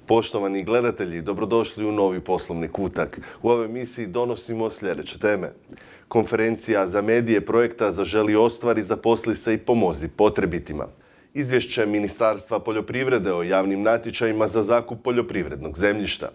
Poštovani gledatelji, dobrodošli u novi poslovni kutak. U ovoj emisiji donosimo sljedeće teme. Konferencija za medije projekta Zaželi, ostvari, zaposli se i pomozi potrebitima. Izvješće Ministarstva poljoprivrede o javnim natječajima za zakup poljoprivrednog zemljišta.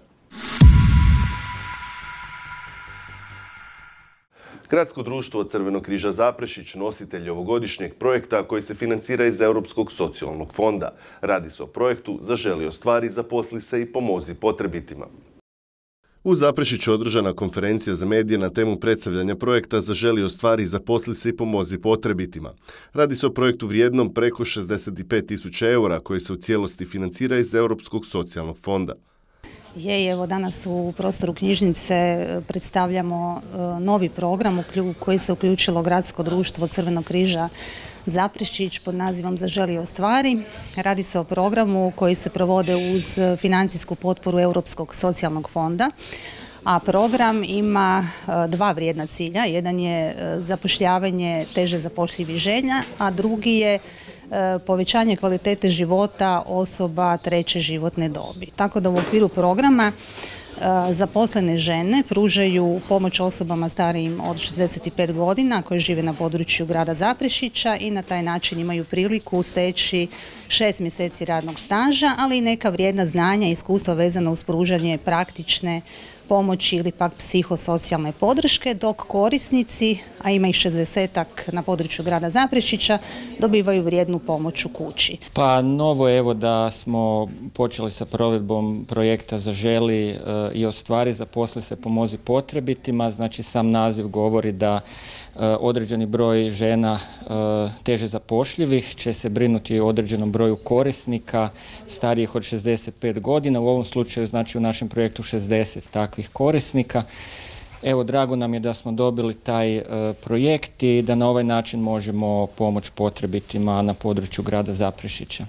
Gradsko društvo Crvenog križa Zaprešić, nositelj ovogodišnjeg projekta koji se financira iz Europskog socijalnog fonda. Radi se o projektu Zaželi, ostvari, zaposli se i pomozi potrebitima. U Zaprešiću održana konferencija za medije na temu predstavljanja projekta Zaželi, ostvari, zaposli se i pomozi potrebitima. Radi se o projektu vrijednom preko 65.000 eura koji se u cijelosti financira iz Europskog socijalnog fonda. Evo danas u prostoru knjižnice predstavljamo novi program u koji se uključilo Gradsko društvo Crvenog križa Zaprešić pod nazivom Zaželi, ostvari. Radi se o programu koji se provode uz financijsku potporu Europskog socijalnog fonda, a program ima dva vrijedna cilja. Jedan je zapošljavanje teže zapošljivih žena, a drugi je povećanje kvalitete života osoba treće životne dobi. Tako da u okviru programa zaposlene žene pružaju pomoć osobama starijim od 65 godina koje žive na području grada Zaprešića i na taj način imaju priliku steći 6 mjeseci radnog staža, ali i neka vrijedna znanja i iskustva vezana uz pružanje praktične pomoći ili pak psihosocijalne podrške, dok korisnici, a ima ih 60-ak na području grada Zaprešića, dobivaju vrijednu pomoć u kući. Pa novo je evo da smo počeli sa provedbom projekta Zaželi i ostvari, zaposli se, pomozi potrebitima. Znači sam naziv govori da određeni broj žena teže zapošljivih će se brinuti o određenom broju korisnika starijih od 65 godina. U ovom slučaju, znači u našem projektu 60 takvih korisnika. Evo, drago nam je da smo dobili taj projekt i da na ovaj način možemo pomoći potrebitima na području grada Zaprešića.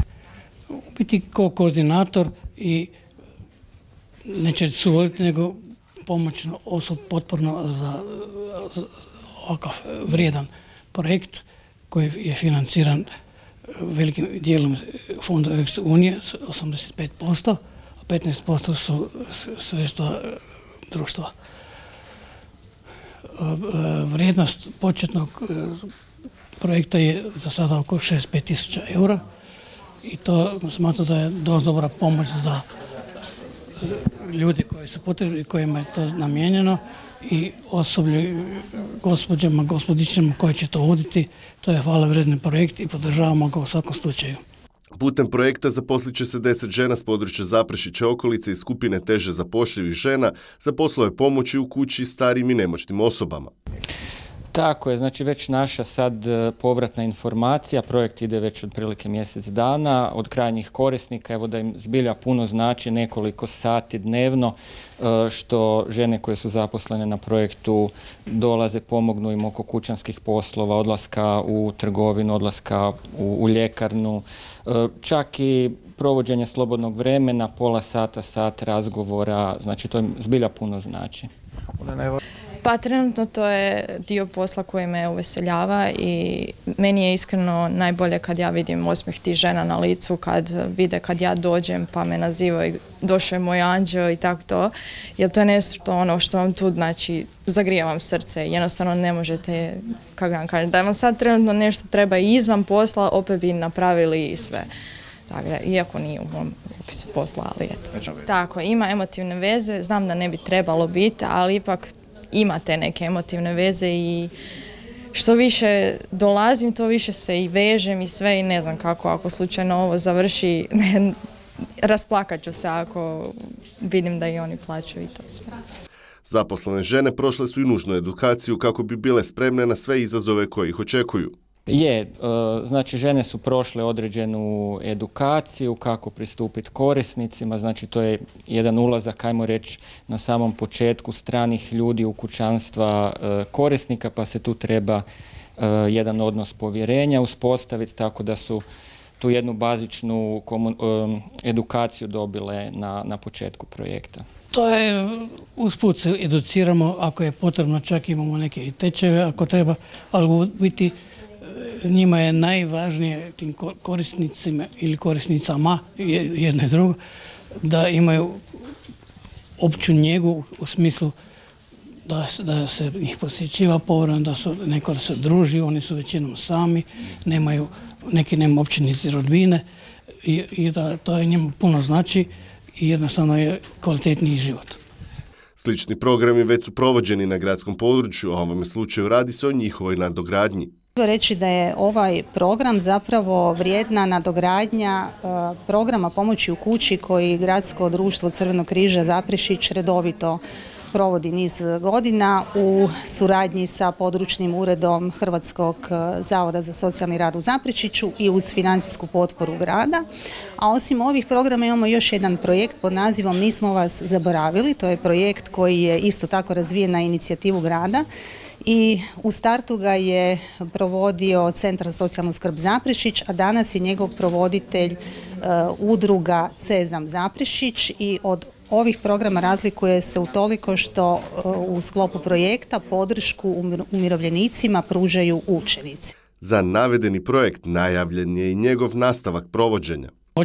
Biti kao koordinator i neće suvoditi, nego pomoćno osob potporno za ovakav vrijedan projekt koji je financiran velikim dijelom fonda Europske unije, 85%, a 15% su sredstva društva. Vrijednost početnog projekta je za sada oko 65.000 eura i to smatram da je dosta dobra pomoć za ljudi koji su potrebni, kojima je to namijenjeno, i osoblje, gospođama, gospodićama koji će to voditi. To je hvale vrijedan projekt i podržavamo ga u svakom slučaju. Putem projekta zaposlit će se 10 žena s područja Zaprešića, okolice i skupine teže zapošljivih žena za poslove pomoći u kući starijim i nemoćnim osobama. Tako je, znači već naša sad povratna informacija, projekt ide već otprilike mjesec dana od krajnjih korisnika, evo da im zbilja puno znači nekoliko sati dnevno što žene koje su zaposlene na projektu dolaze, pomognu im oko kućanskih poslova, odlaska u trgovinu, odlaska u ljekarnu, čak i provođenje slobodnog vremena, pola sata, sat razgovora, znači to im zbilja puno znači. Pa trenutno to je dio posla koji me uveseljava i meni je iskreno najbolje kad ja vidim osmijeh tih žena na licu, kad vide kad ja dođem pa me nazivaju došao je moj anđeo i tako to, jer to je nešto ono što vam tu znači zagrija vam srce, jednostavno ne možete, kako vam kažem, da vam sad trenutno nešto treba i izvan posla, opet bi napravili i sve. Tako da, iako nije u mom opisu posla, ali eto. Tako, ima emotivne veze, znam da ne bi trebalo biti, ali ipak ima te neke emotivne veze i što više dolazim, to više se i vežem i sve i ne znam kako, ako slučajno ovo završi, rasplakat ću se ako vidim da i oni plaćaju i to sve. Zaposlene žene prošle su i nužnu edukaciju kako bi bile spremne na sve izazove koji ih očekuju. Znači žene su prošle određenu edukaciju kako pristupiti korisnicima, znači to je jedan ulazak, ajmo reći, na samom početku stranih ljudi u kućanstva korisnika, pa se tu treba jedan odnos povjerenja uspostaviti, tako da su tu jednu bazičnu edukaciju dobile na početku projekta. To je, usput se educiramo, ako je potrebno, čak imamo neke i tečajeve ako treba, ali u biti njima je najvažnije, tim korisnicima ili korisnicama, jedno i drugo, da imaju opću njegu u smislu da se ih posjećiva povremeno, da neko se druži, oni su većinom sami, neki nema uopće niti rodbine i da to je njemu puno znači i jednostavno je kvalitetniji život. Slični programi već su provođeni na gradskom području, a u ovom slučaju radi se o njihovoj nadogradnji. Reći da je ovaj program zapravo vrijedna nadogradnja programa pomoći u kući koji Gradsko društvo Crvenog križa Zaprešić redovito provodi niz godina u suradnji sa područnim uredom Hrvatskog zavoda za socijalni rad u Zaprešiću i uz financijsku potporu grada. A osim ovih programa imamo još jedan projekt pod nazivom Nismo vas zaboravili. To je projekt koji je isto tako razvijen na inicijativu grada i u startu ga je provodio Centar za socijalnu skrb Zaprešić, a danas je njegov provoditelj udruga CEZAM Zaprešić i od ovih programa razlikuje se utoliko što u sklopu projekta podršku umirovljenicima pružaju učenici. Za navedeni projekt najavljen je i njegov nastavak provođenja.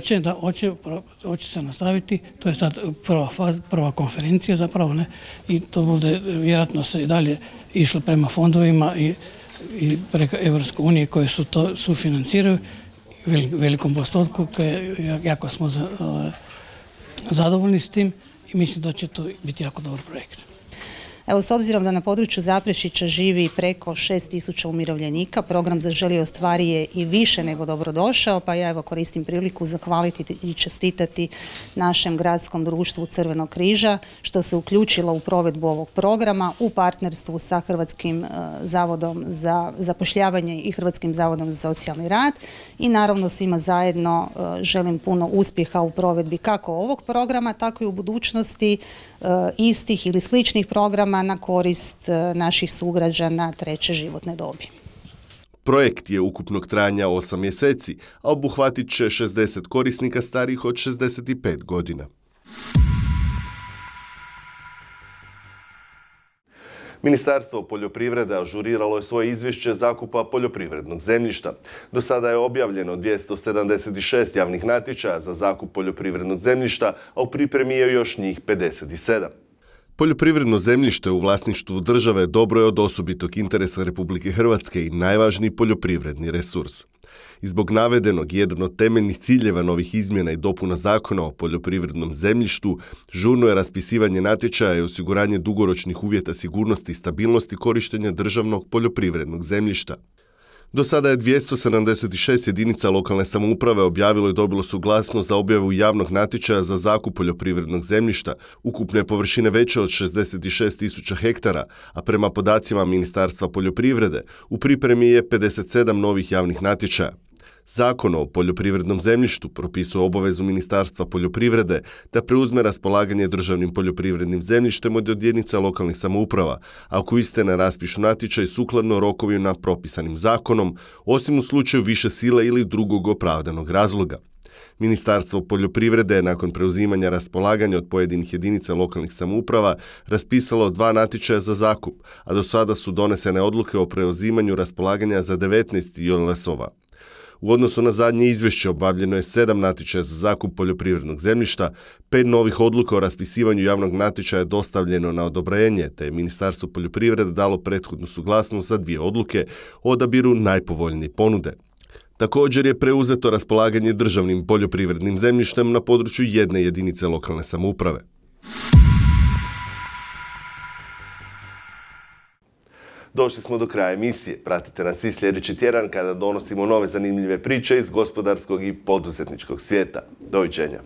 Hoće se nastaviti, to je sad prva konferencija zapravo, ne? I to bude vjerojatno se i dalje išlo prema fondovima i preko Evropske unije koje su to sufinanciraju velikom postotku, jako smo zadovoljni s tim i mislim da će to biti jako dobar projekt. Evo, s obzirom da na području Zaprešića živi preko 6.000 umirovljenika, program Zaželi ostvari je i više nego dobrodošao, pa ja koristim priliku zahvaliti i čestitati našem gradskom društvu Crvenog križa što se uključilo u provedbu ovog programa u partnerstvu sa Hrvatskim zavodom za zapošljavanje i Hrvatskim zavodom za socijalni rad i naravno svima zajedno želim puno uspjeha u provedbi kako ovog programa, tako i u budućnosti istih ili sličnih programa na korist naših sugrađana treće životne dobi. Projekt je ukupnog trajanja 8 mjeseci, a obuhvatit će 60 korisnika starijih od 65 godina. Ministarstvo poljoprivrede ažuriralo je svoje izvješće zakupa poljoprivrednog zemljišta. Do sada je objavljeno 276 javnih natječaja za zakup poljoprivrednog zemljišta, a u pripremi je još njih 57. Poljoprivredno zemljište u vlasništvu države dobro je od osobitog interesa Republike Hrvatske i najvažniji poljoprivredni resurs. I zbog navedenog, jedan od temeljnih ciljeva novih izmjena i dopuna zakona o poljoprivrednom zemljištu žurno je raspisivanje natječaja i osiguranje dugoročnih uvjeta sigurnosti i stabilnosti korištenja državnog poljoprivrednog zemljišta. Do sada je 276 jedinica lokalne samouprave objavilo i dobilo suglasnost za objavu javnog natječaja za zakup poljoprivrednog zemljišta, ukupne površine veće od 66.000 hektara, a prema podacima Ministarstva poljoprivrede u pripremi je 57 novih javnih natječaja. Zakon o poljoprivrednom zemljištu propisuje obavezu Ministarstva poljoprivrede da preuzme raspolaganje državnim poljoprivrednim zemljištem od jedinica lokalnih samouprava, ako iste ne raspišu natječaj sukladno rokovima propisanim zakonom, osim u slučaju više sile ili drugog opravdanog razloga. Ministarstvo poljoprivrede je nakon preuzimanja raspolaganja od pojedinih jedinica lokalnih samouprava raspisalo 2 natječaja za zakup, a do sada su donesene odluke o preuzimanju raspolaganja za 19 JLS-ova. U odnosu na zadnje izvješće obavljeno je 7 natječaja za zakup poljoprivrednog zemljišta, 5 novih odluka o raspisivanju javnog natječaja je dostavljeno na odobrenje, te je Ministarstvo poljoprivrede dalo prethodnu suglasnost za 2 odluke o odabiru najpovoljnije ponude. Također je preuzeto raspolaganje državnim poljoprivrednim zemljištem na području jedne jedinice lokalne samouprave. Došli smo do kraja emisije. Pratite nas i sljedeći tjedan kada donosimo nove zanimljive priče iz gospodarskog i poduzetničkog svijeta. Doviđenja.